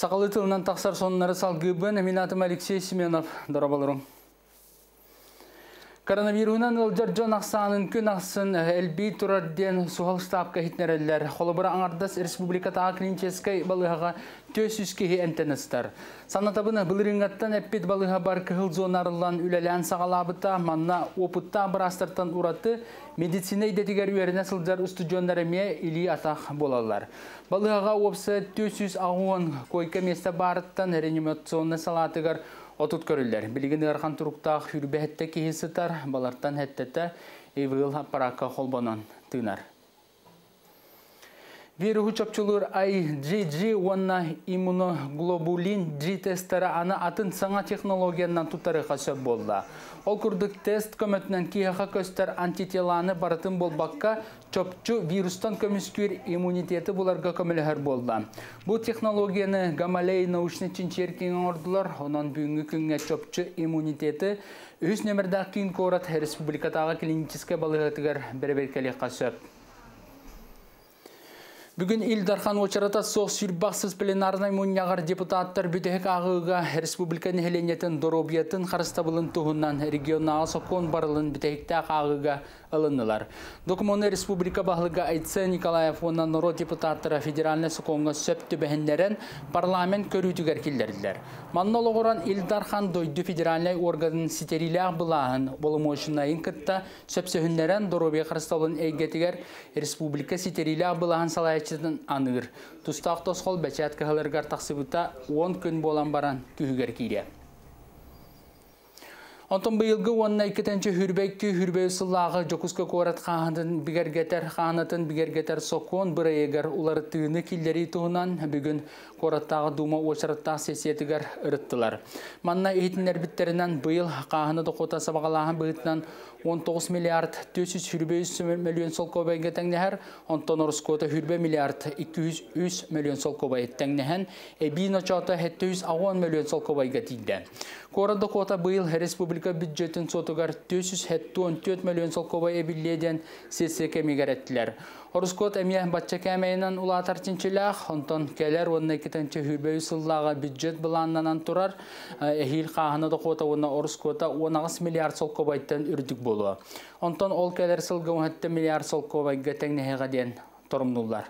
Сақалы тылынан тақсар соннары салгыбын, мен атым Алексей Семенов, дұрабалырым. Коронавирунан ылжар жон ақсанын күн ақсын әлбей тұрарден суғал штабқа хитнерелер. Қолыбыра аңардас республикатаға клиническай балығаға төс үскеге әнтеністер. Санатабыны бұлырыңаттан әппет балыға бар кығыл зонарылан үләлән сағалабыта, манна опытта бірастыртан ураты медицина идетігер үйеріне сылжар үсті жондарыме или атақ болалар. Балығаға опсы төсіз ағуын койка месті барыттан реанимационны салатығар отут көрілдер. Білген ғарқан тұрықтақ үрбәтті кейсітар, балартан әттеті евіл аппараққа қолбанан тыңар. Вируху чапчулур IgG онна иммуноглобулин G тестері аны атын саңа технологиянан тұтары қасы болды. Ол күрдік тест көмөтінен кейіға көстер антителаны барытын болбаққа чопчу вирустан көміскер иммунитеті бұларға көмілігер болды. Бұл технологияны Гамалей научны чинчеркең ордылар, онан бүгінгі күнге чопчу иммунитеті үз нөмірдақ кейін корат республикатаға клиническе балығытығыр бір-бір қасып. Бүгін Илдархан очарата соқ сүрбақсыз пленарнай мұнияғар депутаттар бүтек ағыға республика нәхеленетін доробиятын қарыстабылын тұғынан регионал соқон барылын бүтекті ағыға алынылар. Докумоны республика бағылыға айтсы Николаев онан норо депутаттары федеральны соқонға сөпті бәхіндерін парламент көрітігер келдерділер. Маннол оғыран Илдархан дойды федеральный органын ситериліғ бұлағын болымошынайын кітті сөпсіхіндерін доробия қарыстабылын әйгетігер республика ситериліғ бұлағын салай аныр. Тустақ тосқол бәчәт кағылырғар тақсыбыта 10 күн болан баран күйігер кейде. Онтон бұйылғы онына 2-тінші хүрбей сыллағы жокуска корат қағанатын бігергетер соқуын бір егер улары түйіні келдері туғынан бүгін кораттағы дума очараттағы сесиетігер ұрыттылар. Манна ейтінер біттерінен бұйыл қағаны доқота сабағалаған бұйытынан 19 миллиард 400 миллион сол көбәйге тәңнәһәр, онтон орыскота хүрбе миллиард 200 миллион сол көбәйге тәңнәһән, бейін очата 710 миллион сол көбәйге тейді. Корады кота бұйыл республика бюджетін сотығар 474 миллион сол көбәйге біледен сесі кемегер әттілер. Орыскот әмия батча кәмейінен ұлатар тінчіләқ, онтон кәлер 12-тінші хүрбе үсіллаға бюджет бұланнанан тұрар, әхил қағыны да кота оны орыскота 19 миллиард сол көбәйттен үрдік болуы. Онтон ол кәлер сылғы 17 миллиард сол көбәйге тәңнеғеға ден тұрымдылар.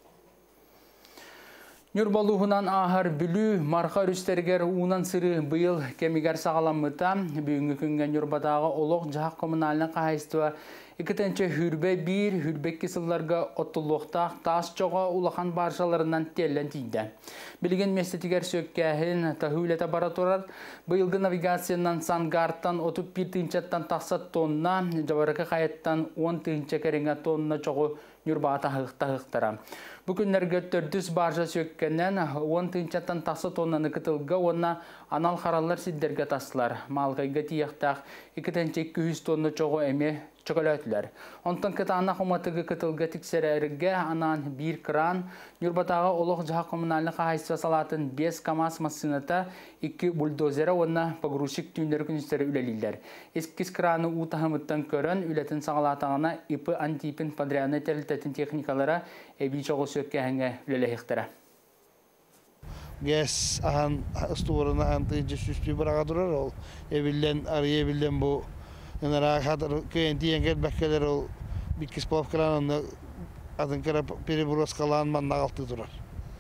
Нюрбалуғынан ағар бүлі марқа үрістергер уынан сыры бұйыл кемігер сағаламыта, бүгінгі күнген Нюрбадағы олық жағ коммуналының қағайстыва 2-тінші хүрбе 1 хүрбек кесілларға оттылуқтақ тас жоға улақан баршаларынан теллен тейді. Білген местетігер сөккәхін тахуйлета бара тұрар, бұйылғы навигациянан Сангарттан 31-тінчаттан тақсат тонна, жабарықы қайеттан 10-тінче керенге тонна жоғы Нюрбаға тағықтара. Бүгінлерге 400 баржа сөккеннен 10-тінчаттан тақсы тоннаны кітілгі, онна анал қаралар сиддерге тасылар. Малғайға тияқтақ 2-200 тонны жоғы әме чоколатлар. Онтан кытана хоматыгы кытылга тиксерерге анан 1 кран, Нюрбатага олох жаха коммунальный хозяйство салатын 5 КАМАЗ машината, 2 бульдозера онна погрузчик түйіндер күністері үлелилер. Ескіз краны утахымыттан көрін, үлетін сағалатағына ипы антипин подрядный тәрілтетін техникалара әбей чоғы сөккәңге үлелехтері. Гәс ахан ыстуырына антыйынчы сүспі бұраға тұрар, ол әбілден, ария әбілден бұл Нара хатар көен тиен кел бәккелер ол биккис плав кранын атын кара переброскалан манна алты турар.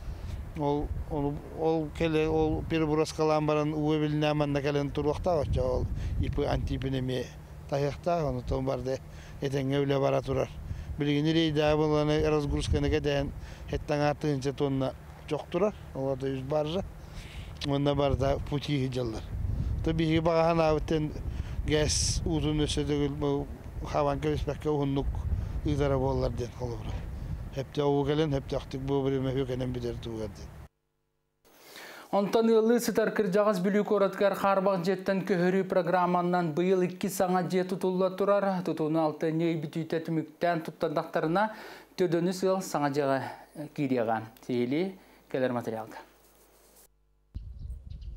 Ол келе ол переброскалан баран уебилне манна келен туруқта оча ол ипы антипинеме таяқта оны том барды этенге үле бара турар. Билгени рейда буланы разгрузканы кеден хеттан артынча тонна жоқ турар. Оларда 100 баржа. Онда барда пути жылдар. Табиғи бағана өттен Гәс ұзын өсөдігіл бұл қаван көлеспәкке ұғынлық ұйдара болар ден қолыбыра. Хепте оғы кәлін, хепте ақтық бұл біріме өкенен бідер туғар ден. Онтан ұлы сытар кіржағыз бүлі көраткар қарбақ жеттен көхірі программаннан бұйыл 2 саңа жет тұтылла тұрар. Тұтуыны 6 ней бітүйті түміктен тұттандақтарына төдіні сыл саңа жағы кейреға. Сейлі кәлер материалға.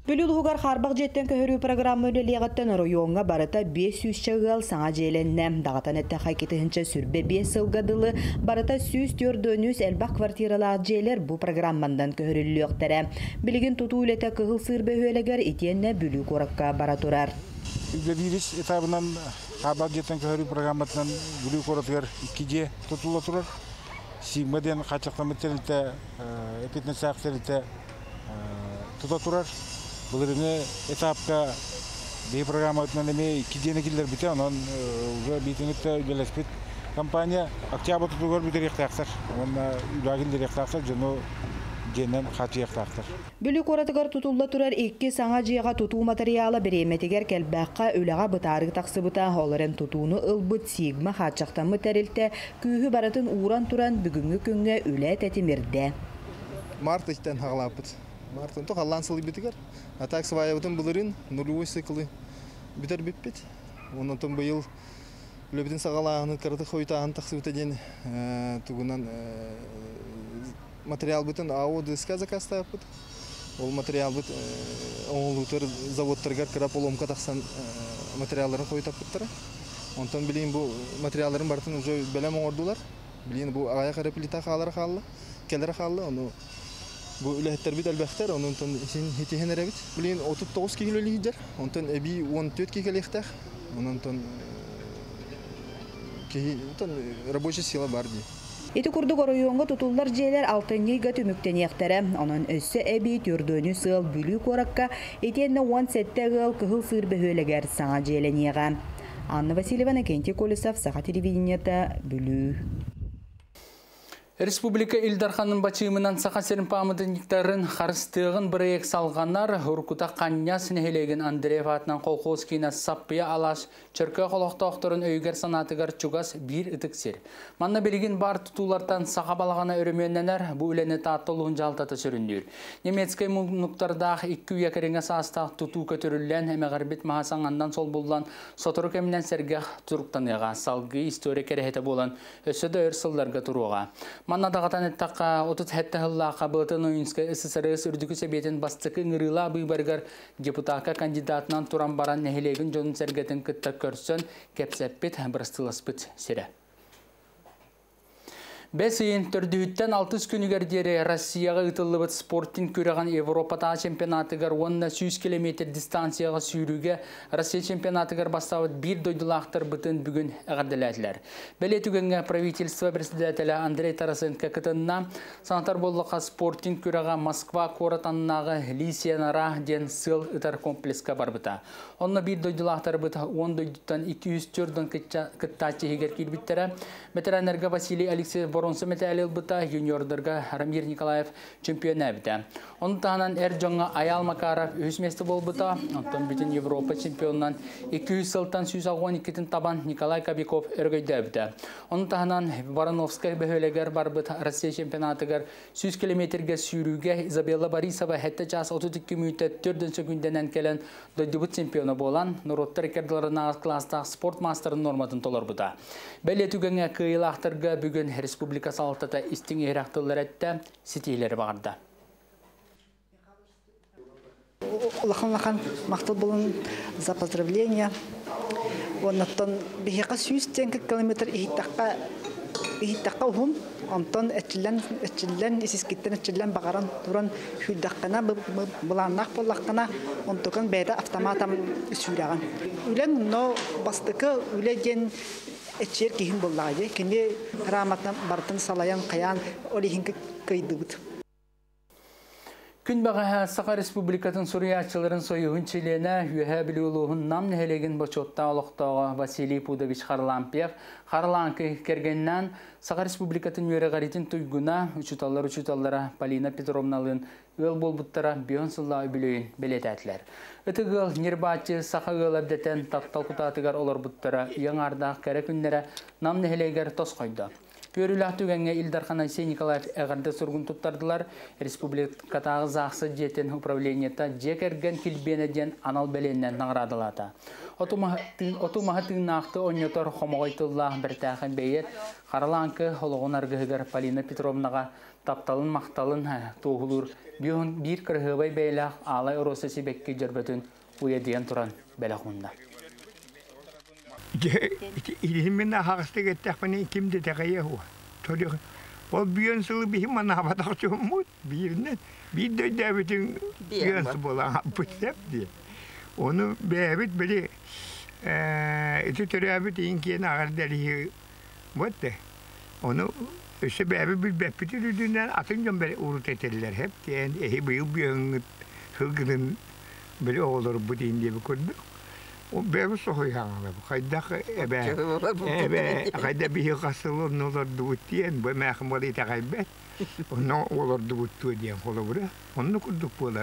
Бүлүлгугар харбак жеттен көһөрүү программа үлелиягаттан районга барыта 500 чагыл саңа желенне. Дагатан этте хайкетинче сүрбе 5 сылгадылы барыта сүз төрдөнүс элбак квартиралаах желер бу программандан көһөрүлүөктөрө. Билигин тутуу үлете кыгыл сырбе хөөлегер итиенне бүлү коракка бара турар. Вирус этабынан харбак жеттен көһөрүү программатынан бүлү коракка 2G тутула турар. Сигмаден качактамыттелте эпиднесактерте тута турар. Бұлырыны этапка бей программа өтінен 2 килдер біте, онын уже бейтінікті үлелеспет компания октябрь тұтуғыр бітер ектақтар. Онына үлagilдер ектақтар, жыны женнен қаты ектақтар. Бүлі коратығар тұтулла тұрар 2 саңа жиға тұту материалы біреметігер кәлбәққа үліға бұтарығы тақсы бұта, оларын тұтуыны ұлбыт сигма қатшақтамы тәрілті күйі баратын уран тұран бүгінгі күнге үлі тәтімірді. Март іштен хағылапыт. Мартын то халлан сылы битигер. А так свая бутын булырын нулевой циклы битер биппит. Онан тон быйыл лебедин сагалагын карты хойтагын таксы битеден тугунан материал бутын АО ДСК заказтапыт. Ол материал бут оңлутер заводтарга кирап оломка таксан материалларын хойтапыттыр. Онтон билин бу материалларын бартын уже белем оңордулар. Билин бу аяк реплита халары халлы, келер халлы, ону bu ülehter bit elbette onun ton için hitihen erebit. Bilin 39 kilo lider. Ondan ebi 14 kilo lehter. Onun ton ki ton рабочая сила bardi. Ити курдук районга тутуллар желер алтынйыга түмүктенектере. Онун өссө эби түрдөнү сыл бүлү коракка этенне 17 гыл кыгыл сырбы хөлегер саңа желенега. Анна Васильевна, Кенти Колесов, Саха телевидениета, бүлү. Республика Илдарханын бачымынан сақа серін памыдынниктарын қарыстығын бірек салғанар Уркута қанья сінелеген Андреев атынан қолқоскина саппия алаш чөркі қолықтақтырын өйгер санатығар чугас бір үтіксер. Манна белеген бар тұтулардан сақа балағана өріменненер бұл үлені таттылығын жалтаты сүріндер. Немецкай мұнықтардағы 2 екеріңе састақ тұту көтірілен әмеғарбет мағасаңандан сол болған сотыры кемінен сәрге тұрықтаныға салғы история керехеті болан өсіді өрсілдарға тұруға. Манна дағатан әттаққа 30 хәтті ғыллаға бұлытын ойынсқа СССР үрдікі сөбетін бастықы ғырыла бұйбарғар депутатқа кандидатынан туран баран нәхелеген жонын сәргетін күтті көрсін кәпсәппет бірстыласпыт сірі. Бәсейін түрдігіттен 6 күнігердері Россияға ұтылыбыт спорттың көріған Европата чемпионатығар 100 км дистанцияға сүйріге Россия чемпионатығар бастауыт бір дойдылақтыр бұтын бүгін әғарділәділер. Бәле түгенге правительство председателі Андрей Тарасенко кітінна санатар болуға спорттың көріған Москва қоратаннағы Лисиянара ден сыл ұтар комплексқа бар бұта. Онына бір дойдылақтар бұта 10 дойдыттан 204-дан күттачы егер келбіттері. Ветеранерға Василий Алексей Боронсы металл бұта юниордарға Рамир Николаев чемпион әбді. Оның тағынан әр жоңға Аял Макаров өсместі бол бұта. Онтан бүтін Европа чемпионнан 200 сылтан 112-тін табан Николай Кобяков өргөйді әбді. Оның тағынан Барановскай бөхөлегер бар бұта Россия чемпионатығар 100 километрге сүйрүүге Изабелла Борисова хәтті час 32 минутта 4 секунденен келен дойдыбыт чемпионы болан Нұроттар рекордларына класстағы спорт мастерын норматын толар бұта. Бәле түгенге кыйлақтырға бүгін республика салықтата істің ерақтылар әтті сетейлері бағырды. Лахан мақтал болын за поздравления. Оннаттан бихеқа 100 километр ихиттаққа ұхым. Онтан әтчілен, есескеттен әтчілен бағаран тұран хүлдаққана, бұланнақ болаққана, онтоқан бәді автоматам сүйлаған. Үлен, но бастықы үлеген әтчер кейін боллағы. Кенде раматна бартын салаян қаян олихин көйді бұд. Күн баға Сақа Республикатын Суриячыларын сойығын чилена үйе білі ұлығын нам нәхелеген бачотта олықтауға Василий Пудович Харлампиев Харланкы кергеннен Сақа Республикатын үйері ғаритін тұйгына учуталлара Полина Петровналын өл болбуттара бион сылла өбілейін білет әтілер. Үтігіл нербатчы Сақа өл әбдетен таптал құтатығар олар бұттара яңардақ кәрі күннері нам нәхелегер тос қойды. Пөрілақ түгенге Илдархан Айсей Николаев әғарды сұрғын тұттардылар. Республикатағы зақсы жетін управлениета жекерген кілбенеден анал бәленнен нағырадылады. отумаһы тыыннаахты оньотор хомоҕойтуллаах бэртээхэн бэйэт харалаанкы холоҕун аргыһыгар Полина Петровнаға тапталын мақталын туғылыр бир кырыһыбай бэйлээх аалай оросы сибекки жөрбөтүн уйадыян туран бэлэхунда. Илимин ахастык эттәхпәне кимде тәгәйе хуа. Торык. Ол бүйөн сылы бихим мана хабатак чөммут. Бирнен. Bir de devletin yönsı bolan pütsep diye. Onu beyabit böyle eti törabit inkiyene ağır deliği var de. Onu işte beyabit bir bepiti düdüğünden atınca böyle urut eterler hep. Yani ehi bıyıl bir yöngüt hılgının böyle olur bu deyin diye bir kurduk. O beyabit soğuyor hanımlar. Kaydak kayda bir yıkasılır ne olur duvut diyen. Bu mehkum olayı takaybet. Onu olur duvut diyen kolu buraya. Onu kurduk bunlar.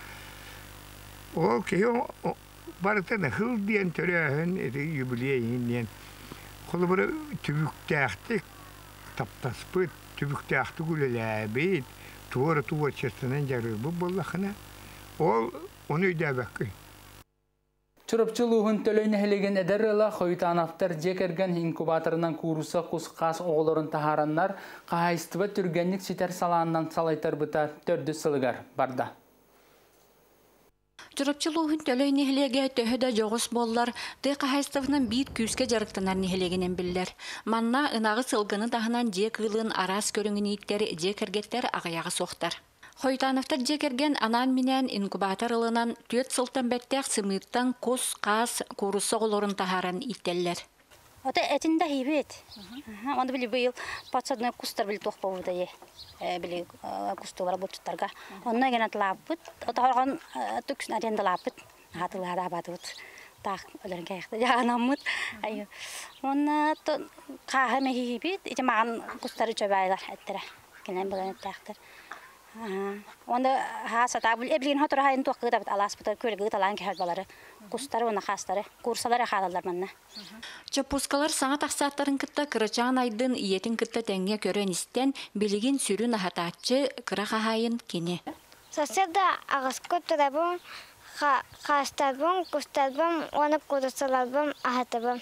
O ki o barıtana hıl diyen törehün jubileyin diyen. Kolu buraya tübüktähtik. Taptaspıt tübüktähtik uleläbit. Tuvar çesinen jarı bu bollahına. Onu ödebekki. Çırıpçılığın tölöйін heligen ederrela xoytanaftar jekergen inkubatorundan kurusa kusqas oğulların taharanlar qahaystıva türgenlik siter salandan salaytar bıta tördü sılıgar barda. Çırıpçılığın tölöйін heligen töhöda joğus bollar dı qahaystıvının bir küske jarıktanar nihelegenen biller. Manna ınağı sılgını dahınan jek ılın aras körüngün itleri jekergetler ağayağı soqtar. Xoytanaftar jekergen anan minen inkubator ılынан 4 sıltan bettək sımırtan kos qas kurusa oğulарын taharan iteller. Ota etinde hibet. Onu bili bu yıl patsadına kustar bili toqpavıda ye. Bili kustulara botutlarga. Onunla gene tlapıt. Ota horgan tüksün arenda lapıt. Hatılada abatıt. Tak ölerin kayakta janamıt. Ayo. Ona qaha mehi hibet. İçe mağan kustarı çöbaylar ettere. Gene bilen ettektir. Onda hasata bu eblin hatur hayın toq gıda bit alas bit köle talan ki halbaları kustarı ona xastары kursaları xalalar manna. Çapuskalar sağa taqsatların kıtta kıracağın aydın iyetin kıtta tenge körön isten biligin sürün ahatatçı kıra hayın kini. Soseda ağız kötürabım xastabım kustabım onu kursalarım ahatabım.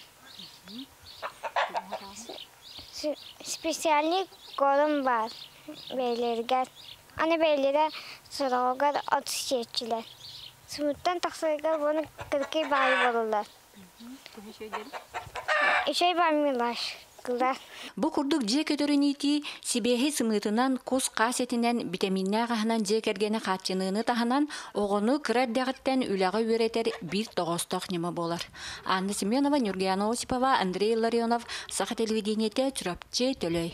Spesiallik kolum var beylerger. Anne beylere sorağıgar atış şeyçiler. Sümütten taksayıgar bunu kırkı bayi olurlar. İşey barmıyorlar. Bu kurduk jek ödörüniti sibehi sımıtından kos kasetinden vitaminler ahnan jek ergene katçınığını tahanan oğunu kırar dağıttan ülağı üreter bir toğustok neme bolar. Anna Semyonova, Nurgiyana Osipova, Andrei Larionov, Saha televideniyete çırapçı tölöy.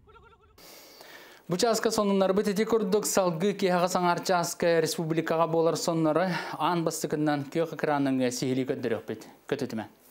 Bu çaska sonunları biteti kurduk salgı ki haga sangarça aska respublikaga bolar sonları an bastıkından kök ekranın sihili kötürük bit. Kötütüme.